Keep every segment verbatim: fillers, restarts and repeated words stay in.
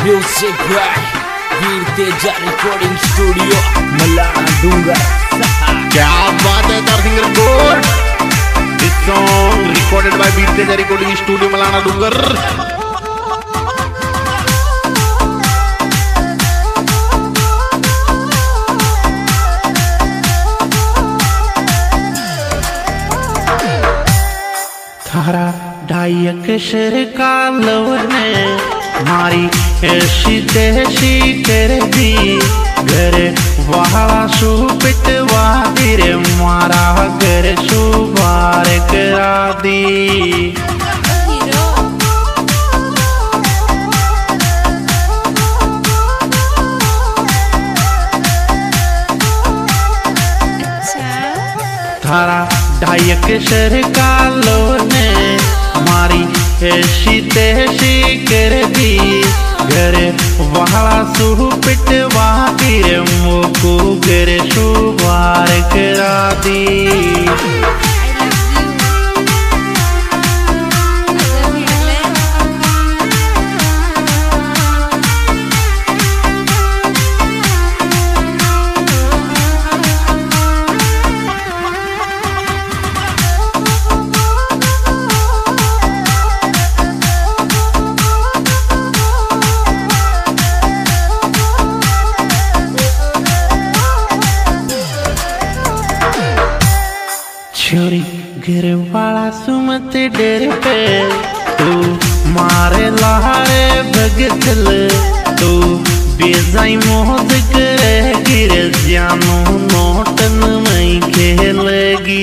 Music by Veer Teja recording studio Malana Dungar. क्या बात है दर्शक record. This song recorded by Veer Teja recording studio Malana Dungar. थारा ढाई अक्षर का लवने मारी ऐसी तैसी कर दी घर वाला सुपिटवा तेरे मारा घर सुबार करा दी। थारा ढाई अक्षर का लोने मारी ऐसी तैसी कर दी घर वाला सुपिटवा तेरे मोको घर सुबार करा दी। छोरी घर वाला सुमत डर पे तू मारे लहारे भगतल तू बेजाई मोहद करे गिर जानो नोटन में खेलगी।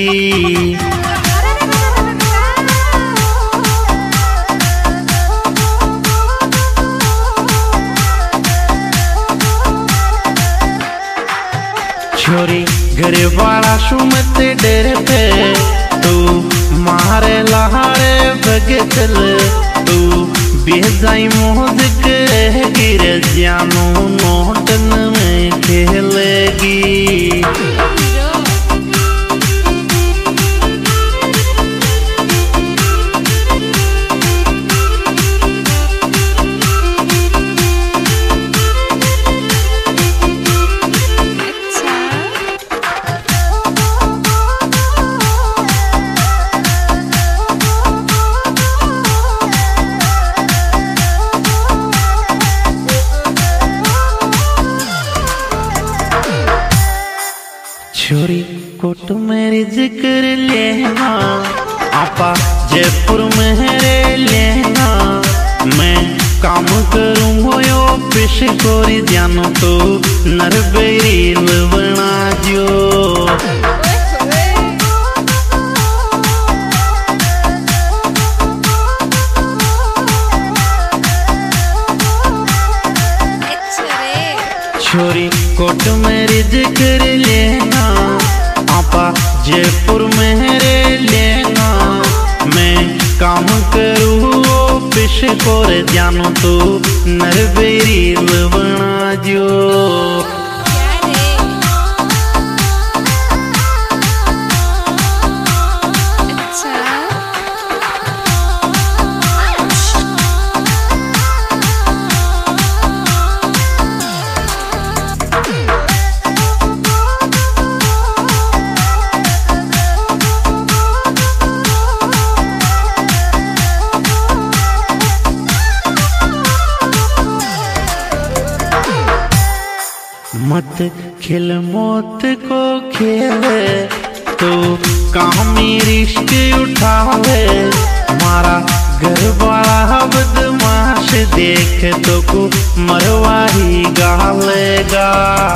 छोरी घर वाला सुमत डर पे तू मारे लहारे भगतल तू बेजाई मोहद करे गिर जानो नोटन में खेलेगी। छोरी कोट मेरी जिक्र लेना आपा जयपुर में रे लेना मैं काम करूँ यो पेश कोरी जानो तो नरबेरी लवना जो। छोरी कोट मेरी जिक्र लेना आपा जयपुर में रे लेना मैं काम करूँ पेश कोर जानो तो नरबेरी लवना जो। मत खेल मौत को खेले तो कामी रिश्क उठावे मारा घर वाला बदमाश देख तो को मरवा ही गालेगा।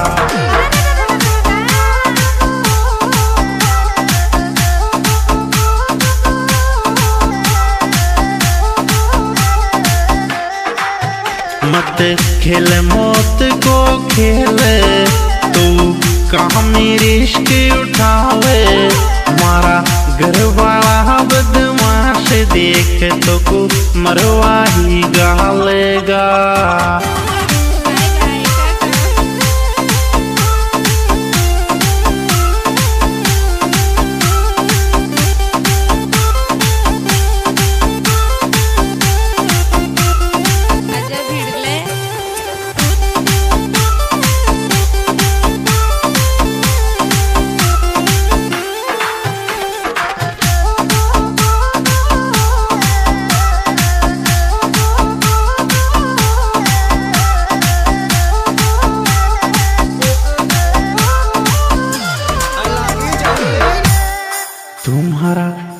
मत खेल मौत को खेले तू कामी रिश्क उठावे मारा घर वाला बदमाश देख तो को मरवा ही गालेगा।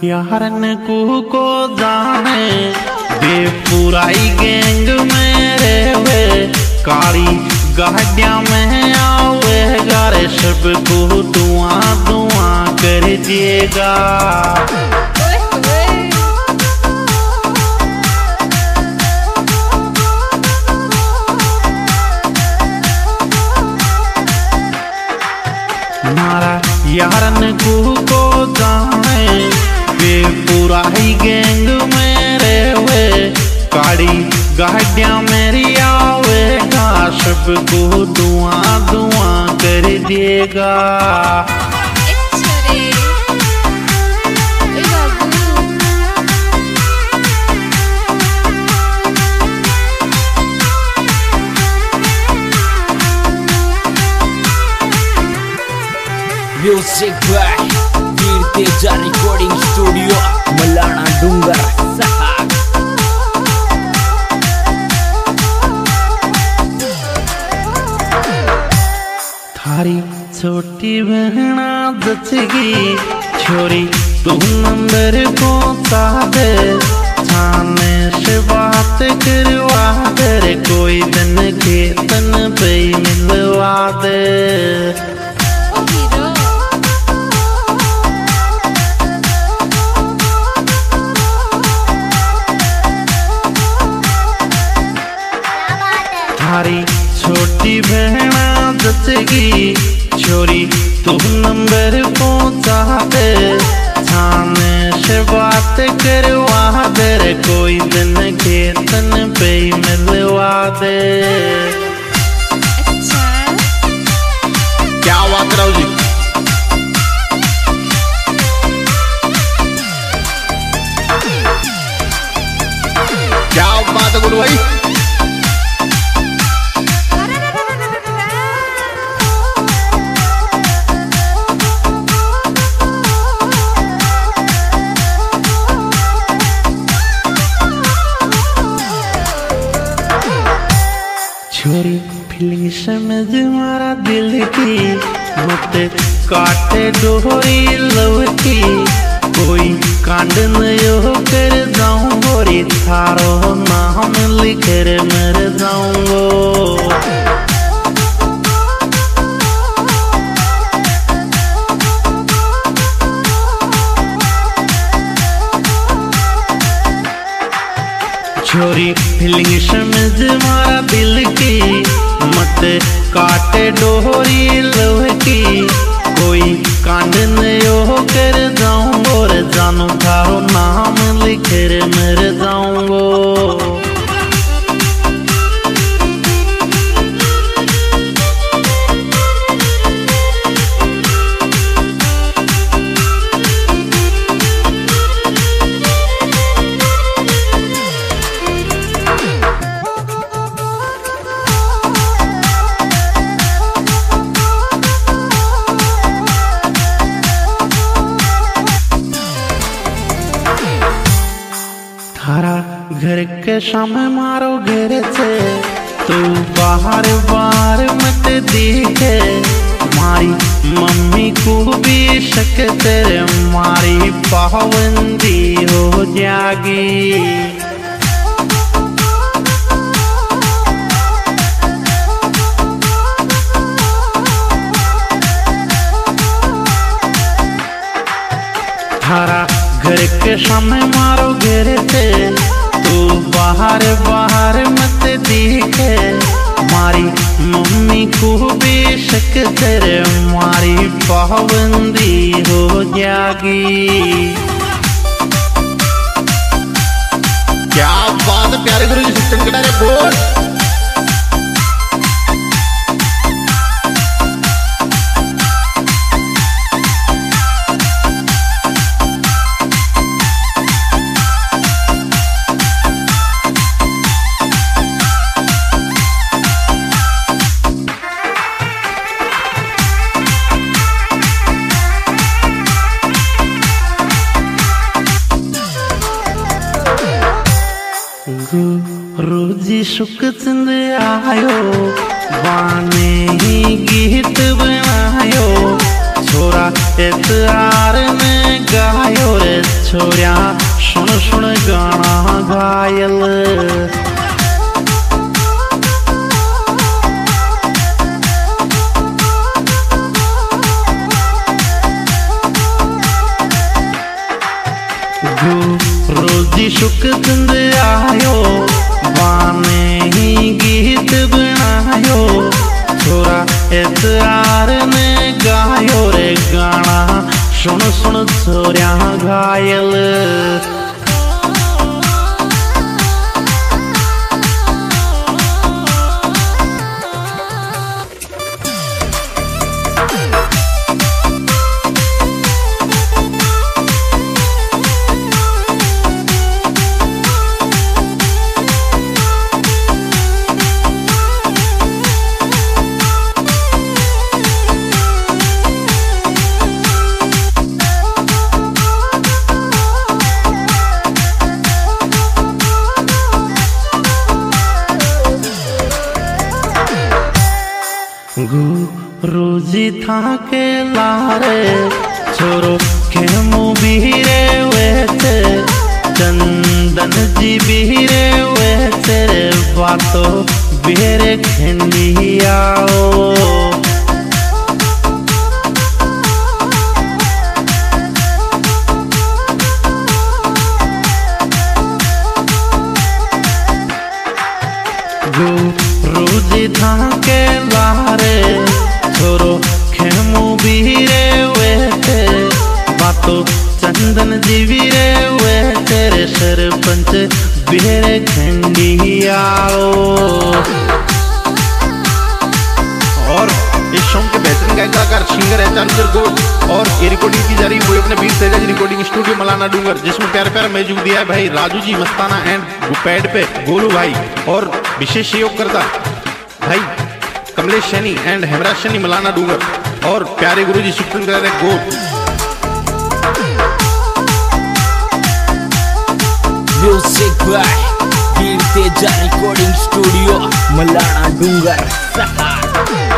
यारन को को जाने बेपुराई गैंग में रेवे काली गाड़िया में आवे गारे सबको धुआं धुआं कर देगा। मारा यारन को को जाने बेपुराई गैंग में रेवे काली गाड़िया मेरी आवेगा सबको धुआं धुआं कर देगा। Music by Veer Teja recording studio Malana Dungar सहाग। थारी छोटी बहना जचगी छोरी तू नंबर पहुंचा दे थाने से बात करवा दे कोई दिन के तन पे मिलवा दे। थारी छोटी बहना जचगी छोरी तू नंबर पहुंचा दे थाने से बात करवा दे कोई दिन के तन पे मिलवा दे। क्या बात राव जी क्या बात है गुरु भाई। छोरी फीलिंग समझ मारा दिल की मत काटे डोरी लव की कोई कांड न कर जाऊं गोरी थारो नाम लिख कर मर जाऊंगो। छोरी फीलिंग समझ मारा दिल की मत काटे डोरी लव की कोई कांड न कर जाऊं और जानू थारो नाम लिख कर मर जाऊंगो। थारा घर के सामने मारो घर से तू बाहर बार मत दिखे मारी मम्मी को भी शक तेरे मारी पाबंदी हो जागी। थारा घर के सामने मारो घर से तू बाहर बाहर मत दिखे मारी मम्मी को भी शक तेरे मारी पाबंदी हो जागी। क्या बात है प्यारे गुरु जी सिस्टम के डाले बोल। रोजी सुख चंद आयो बाने ही गीत बनायो छोरा इतरार ने गायो रे छोरिया सुन सुन गाना घायल रोजी शुक जिंद आयो बाने ही गीत बनायो छोरा इतरार ने गायो रे गाना सुन सुन छोरिया घायल रोजी था के लारे छोरो खेमू बीरे वेते चंदन जी बीरे वेते बातो बेरे खंडियाओ रोजी था के लारे छोरो खेमू बीरे वेते बातो चंदन जी बीरे वेते रे सरपंच बेरे खंडियाओ और इस सॉन्ग के बेहतरीन गायक कलाकार सिंगर है चारुचर गोड और ये रिकॉर्डिंग की जा रही है वो अपने बीर तेजा जी रिकॉर्डिंग स्टूडियो मलाना डूंगर जिसमें प्यारे प्यारे म्यूजिक दिया है भाई राजू जी मस्ताना एंड पैड पे गोलू भाई और विशेष सहयोग करता भाई कमलेश सैनी एंड हेमराज सैनी मलाना डूंगर और प्यारे गुरु जी Sukhchandra Gaud music by Veer Teja recording studio Malana Dungar.